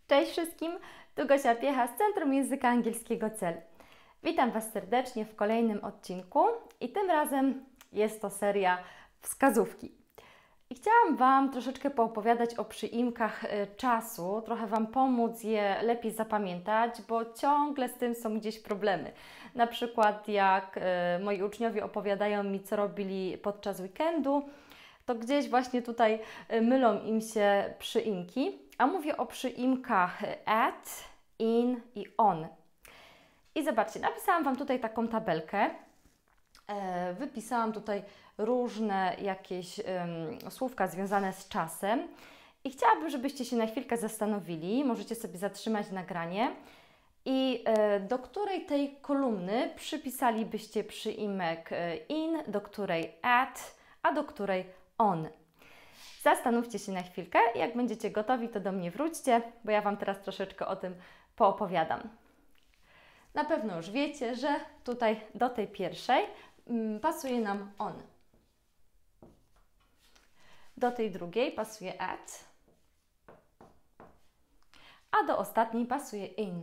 Cześć wszystkim, tu Gosia Piecha z Centrum Języka Angielskiego CEL. Witam Was serdecznie w kolejnym odcinku i tym razem jest to seria wskazówki. I chciałam Wam troszeczkę poopowiadać o przyimkach czasu, trochę Wam pomóc je lepiej zapamiętać, bo ciągle z tym są gdzieś problemy. Na przykład jak moi uczniowie opowiadają mi, co robili podczas weekendu, to gdzieś właśnie tutaj mylą im się przyimki, a mówię o przyimkach at, in i on. I zobaczcie, napisałam Wam tutaj taką tabelkę, wypisałam tutaj różne jakieś słówka związane z czasem i chciałabym, żebyście się na chwilkę zastanowili, możecie sobie zatrzymać nagranie i do której tej kolumny przypisalibyście przyimek in, do której at, a do której on. Zastanówcie się na chwilkę i jak będziecie gotowi, to do mnie wróćcie, bo ja Wam teraz troszeczkę o tym poopowiadam. Na pewno już wiecie, że tutaj do tej pierwszej pasuje nam on. Do tej drugiej pasuje at, a do ostatniej pasuje in.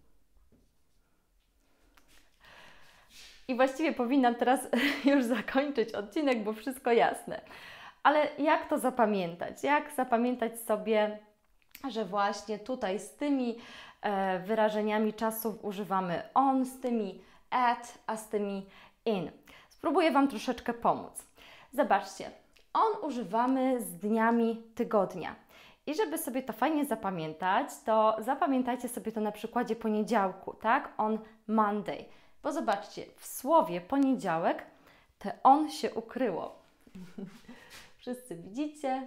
I właściwie powinnam teraz już zakończyć odcinek, bo wszystko jasne. Ale jak to zapamiętać? Jak zapamiętać sobie, że właśnie tutaj z tymi wyrażeniami czasów używamy on, z tymi at, a z tymi in? Spróbuję Wam troszeczkę pomóc. Zobaczcie, on używamy z dniami tygodnia. I żeby sobie to fajnie zapamiętać, to zapamiętajcie sobie to na przykładzie poniedziałku, tak? On Monday. Bo zobaczcie, w słowie poniedziałek te on się ukryło. Wszyscy widzicie?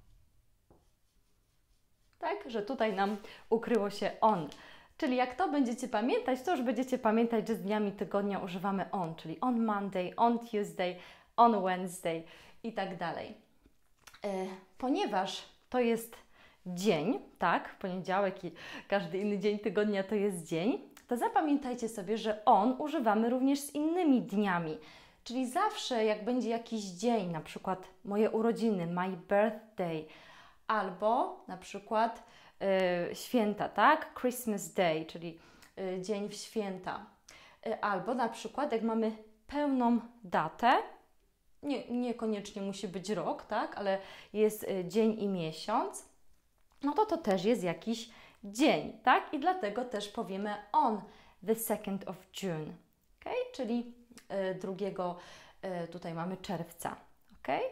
Tak, że tutaj nam ukryło się on. Czyli jak to będziecie pamiętać, to już będziecie pamiętać, że z dniami tygodnia używamy on, czyli on Monday, on Tuesday, on Wednesday i tak dalej. Ponieważ to jest dzień, tak, poniedziałek i każdy inny dzień tygodnia to jest dzień, to zapamiętajcie sobie, że on używamy również z innymi dniami. Czyli zawsze jak będzie jakiś dzień, na przykład moje urodziny, my birthday, albo na przykład święta, tak? Christmas Day, czyli dzień w święta. Albo na przykład jak mamy pełną datę, niekoniecznie musi być rok, tak? Ale jest dzień i miesiąc, no to też jest jakiś dzień, tak? I dlatego też powiemy on the 2nd of June, okay? Czyli 2 tutaj mamy czerwca, okay?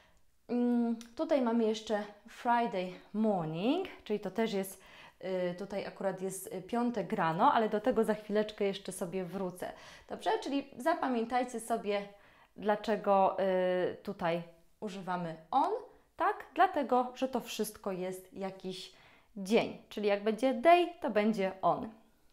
Tutaj mamy jeszcze Friday morning, czyli to też jest, tutaj akurat jest piątek rano, ale do tego za chwileczkę jeszcze sobie wrócę. Dobrze? Czyli zapamiętajcie sobie, dlaczego tutaj używamy on, tak? Dlatego, że to wszystko jest jakiś dzień, czyli jak będzie day, to będzie on.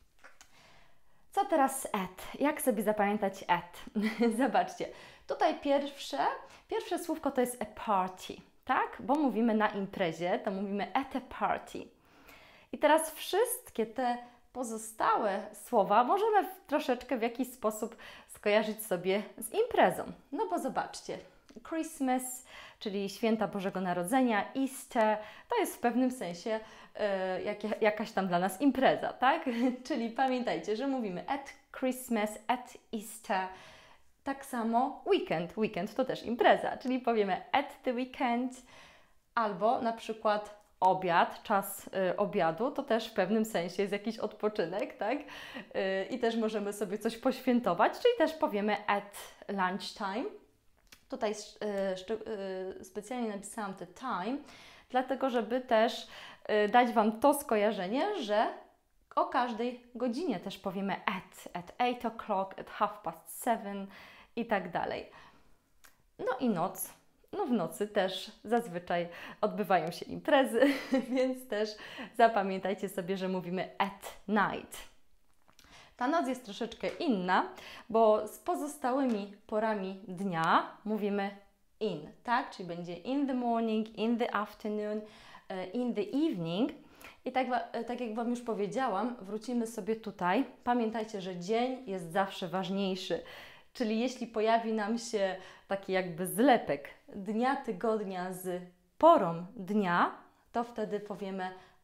Co teraz at? Jak sobie zapamiętać at? Zobaczcie, tutaj pierwsze słówko to jest a party, tak? Bo mówimy na imprezie, to mówimy at a party. I teraz wszystkie te pozostałe słowa możemy troszeczkę w jakiś sposób skojarzyć sobie z imprezą. No bo zobaczcie, Christmas, czyli święta Bożego Narodzenia, Easter, to jest w pewnym sensie jakaś tam dla nas impreza, tak? Czyli pamiętajcie, że mówimy at Christmas, at Easter. Tak samo weekend. Weekend to też impreza, czyli powiemy at the weekend, albo na przykład obiad, czas obiadu, to też w pewnym sensie jest jakiś odpoczynek, tak? I też możemy sobie coś poświętować, czyli też powiemy at lunchtime. Tutaj specjalnie napisałam the time, dlatego żeby też dać Wam to skojarzenie, że o każdej godzinie też powiemy at 8 o'clock, at 7:30 i tak dalej. No i noc. No w nocy też zazwyczaj odbywają się imprezy, więc też zapamiętajcie sobie, że mówimy at night. Ta noc jest troszeczkę inna, bo z pozostałymi porami dnia mówimy in, tak? Czyli będzie in the morning, in the afternoon, in the evening. I tak jak Wam już powiedziałam, wrócimy sobie tutaj. Pamiętajcie, że dzień jest zawsze ważniejszy. Czyli jeśli pojawi nam się taki jakby zlepek dnia, tygodnia z porą dnia, to wtedy powiemy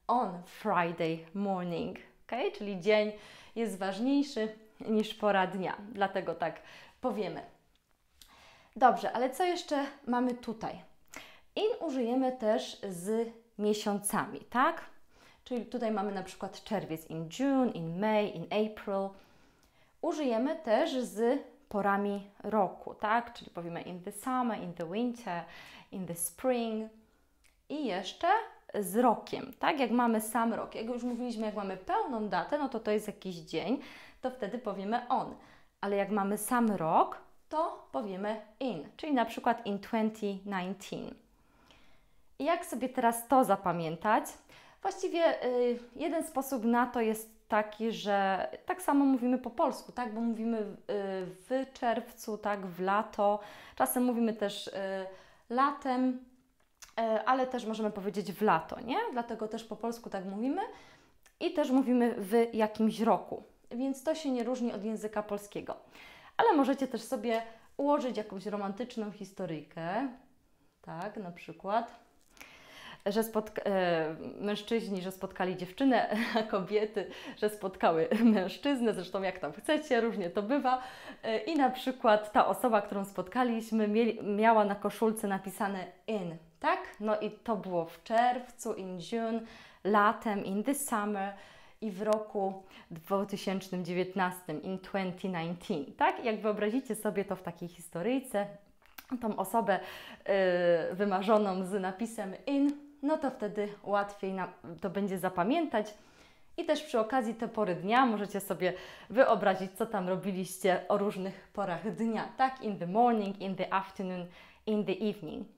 on Friday morning, ok? Czyli dzień jest ważniejszy niż pora dnia, dlatego tak powiemy. Dobrze, ale co jeszcze mamy tutaj? In użyjemy też z miesiącami, tak? Czyli tutaj mamy na przykład czerwiec, in June, in May, in April. Użyjemy też z porami roku, tak? Czyli powiemy in the summer, in the winter, in the spring i jeszcze z rokiem, tak? Jak mamy sam rok, jak już mówiliśmy, jak mamy pełną datę, no to jest jakiś dzień, to wtedy powiemy on. Ale jak mamy sam rok, to powiemy in, czyli na przykład in 2019. I jak sobie teraz to zapamiętać? Właściwie jeden sposób na to jest taki, że tak samo mówimy po polsku, tak? Bo mówimy w czerwcu, tak? W lato. Czasem mówimy też latem, ale też możemy powiedzieć w lato, nie? Dlatego też po polsku tak mówimy i też mówimy w jakimś roku. Więc to się nie różni od języka polskiego. Ale możecie też sobie ułożyć jakąś romantyczną historyjkę, tak? Na przykład że mężczyźni, że spotkali dziewczynę, a kobiety, że spotkały mężczyznę, zresztą jak tam chcecie, różnie to bywa. I na przykład ta osoba, którą spotkaliśmy, miała na koszulce napisane in, tak? No i to było w czerwcu, in June, latem, in the summer i w roku 2019, in 2019, tak? Jak wyobrazicie sobie to w takiej historyjce, tą osobę wymarzoną z napisem in, no to wtedy łatwiej nam to będzie zapamiętać. I też przy okazji te pory dnia możecie sobie wyobrazić, co tam robiliście o różnych porach dnia, tak? In the morning, in the afternoon, in the evening.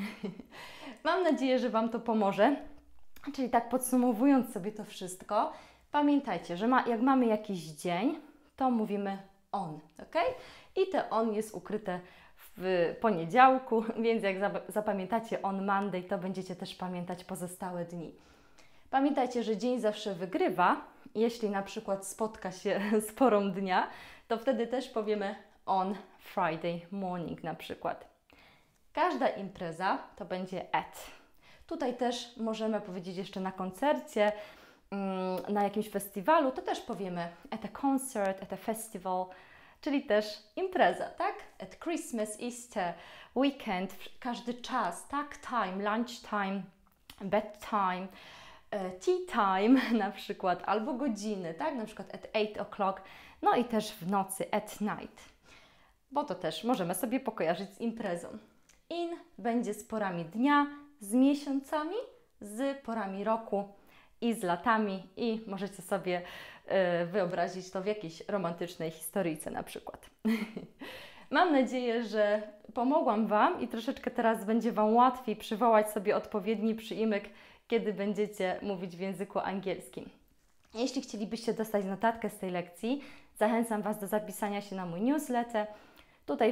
Mam nadzieję, że Wam to pomoże. Czyli tak podsumowując sobie to wszystko, pamiętajcie, że jak mamy jakiś dzień, to mówimy on, ok? I te on jest ukryte w poniedziałku, więc jak zapamiętacie on Monday, to będziecie też pamiętać pozostałe dni. Pamiętajcie, że dzień zawsze wygrywa. Jeśli na przykład spotka się z porą dnia, to wtedy też powiemy on Friday morning na przykład. Każda impreza to będzie at. Tutaj też możemy powiedzieć jeszcze na koncercie, na jakimś festiwalu, to też powiemy at a concert, at a festival, czyli też impreza, tak? At Christmas, Easter, weekend, każdy czas, tak? Time, lunch time, bedtime, tea time na przykład, albo godziny, tak? Na przykład at 8 o'clock, no i też w nocy, at night, bo to też możemy sobie pokojarzyć z imprezą. In będzie z porami dnia, z miesiącami, z porami roku i z latami i możecie sobie wyobrazić to w jakiejś romantycznej historyjce na przykład. Mam nadzieję, że pomogłam Wam i troszeczkę teraz będzie Wam łatwiej przywołać sobie odpowiedni przyimek, kiedy będziecie mówić w języku angielskim. Jeśli chcielibyście dostać notatkę z tej lekcji, zachęcam Was do zapisania się na mój newsletter. Tutaj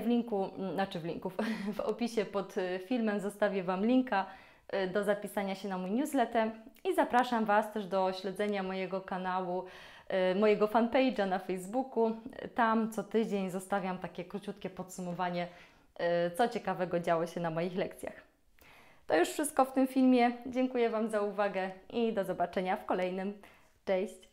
w opisie pod filmem zostawię Wam linka do zapisania się na mój newsletter i zapraszam Was też do śledzenia mojego kanału, mojego fanpage'a na Facebooku. Tam co tydzień zostawiam takie króciutkie podsumowanie, co ciekawego działo się na moich lekcjach. To już wszystko w tym filmie. Dziękuję Wam za uwagę i do zobaczenia w kolejnym. Cześć!